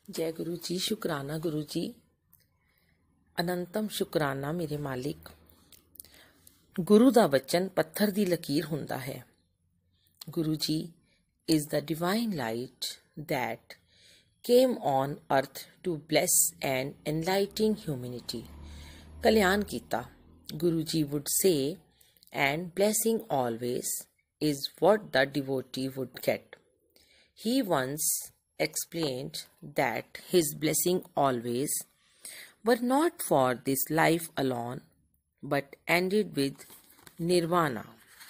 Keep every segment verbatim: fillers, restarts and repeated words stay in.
जय गुरु जी। शुक्राना गुरु जी, अनंतम शुक्राना मेरे मालिक। गुरु दा वचन पत्थर दी लकीर हुंदा है। गुरु जी is the divine light that came on earth to bless and enlighten humanity. कल्याण कीता, गुरु जी would say, and blessing always is what the devotee would get. He once explained that his blessing always were not for this life alone, but ended with nirvana.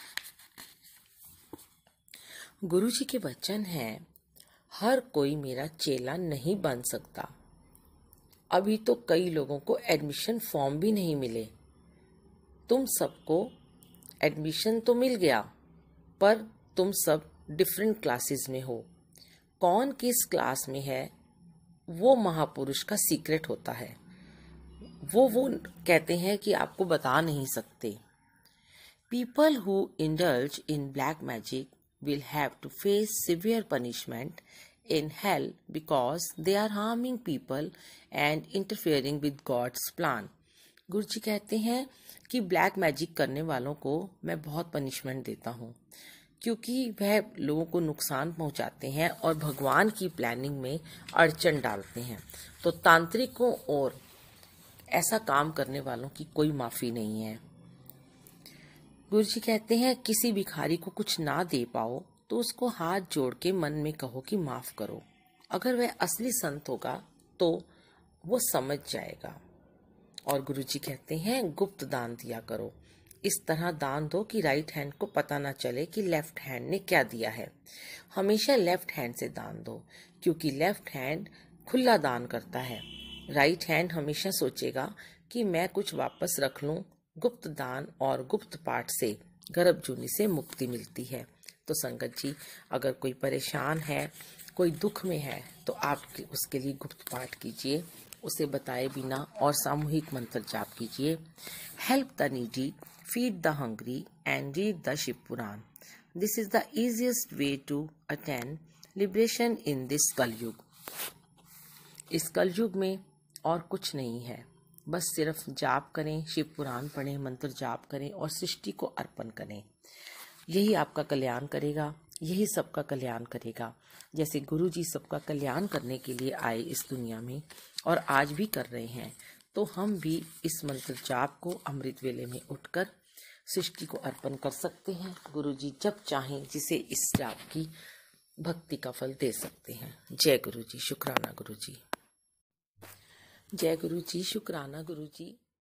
गुरु जी के वचन हैं, हर कोई मेरा चेला नहीं बन सकता। अभी तो कई लोगों को एडमिशन फॉर्म भी नहीं मिले। तुम सबको एडमिशन तो मिल गया, पर तुम सब डिफरेंट क्लासेस में हो। कौन किस क्लास में है वो महापुरुष का सीक्रेट होता है। वो वो कहते हैं कि आपको बता नहीं सकते। People who indulge in black magic will have to face severe punishment in hell because they are harming people and interfering with God's plan. गुरु जी कहते हैं कि ब्लैक मैजिक करने वालों को मैं बहुत पनिशमेंट देता हूँ, क्योंकि वह लोगों को नुकसान पहुंचाते हैं और भगवान की प्लानिंग में अड़चन डालते हैं। तो तांत्रिकों और ऐसा काम करने वालों की कोई माफी नहीं है। गुरु जी कहते हैं, किसी भिखारी को कुछ ना दे पाओ तो उसको हाथ जोड़ के मन में कहो कि माफ करो। अगर वह असली संत होगा तो वो समझ जाएगा। और गुरु जी कहते हैं, गुप्त दान दिया करो। इस तरह दान दो कि राइट हैंड को पता ना चले कि लेफ्ट हैंड ने क्या दिया है। हमेशा लेफ्ट हैंड से दान दो, क्योंकि लेफ्ट हैंड खुला दान करता है। राइट हैंड हमेशा सोचेगा कि मैं कुछ वापस रख लूं। गुप्त दान और गुप्त पाठ से गर्भ जूनी से मुक्ति मिलती है। तो संगत जी, अगर कोई परेशान है, कोई दुख में है, तो आप उसके लिए गुप्त पाठ कीजिए, उसे बताए बिना, और सामूहिक मंत्र जाप कीजिए। Help the needy, feed the hungry, and read the Shiv Puran. This is the easiest way to attain liberation in this Kalyug. इस कलयुग में और कुछ नहीं है, बस सिर्फ जाप करें, शिव पुराण पढ़ें, मंत्र जाप करें और सृष्टि को अर्पण करें। यही आपका कल्याण करेगा, यही सबका कल्याण करेगा। जैसे गुरु जी सबका कल्याण करने के लिए आए इस दुनिया में और आज भी कर रहे हैं, तो हम भी इस मंत्र जाप को अमृत वेले में उठकर सृष्टि को अर्पण कर सकते हैं। गुरु जी जब चाहें जिसे इस जाप की भक्ति का फल दे सकते हैं। जय गुरु जी। शुक्राना गुरु जी। जय गुरु जी। शुक्राना गुरु जी।